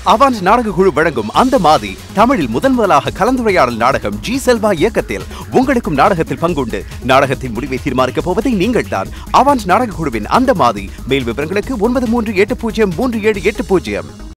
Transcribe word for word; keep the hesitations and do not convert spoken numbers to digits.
அவான்ஸ் நாடக குழு வழங்கும் அந்த மாதி தமிழில் முதன் முதலாக கலந்துரையாடல் நாடகம் ஜி செல்வா இயக்கத்தில் உங்களுக்கும் நாடகத்தில் பங்குண்டு நாடகத்தின் முடிவை தீர்மானிக்கப் போவதை நீங்கள் தான். அவான்ஸ் நாடக குழுவின் அந்த மாதி. மேல் விவரங்களுக்கு ஒன்பது மூன்று எட்டு பூஜ்ஜியம் மூன்று ஏழு எட்டு பூஜ்ஜியம்.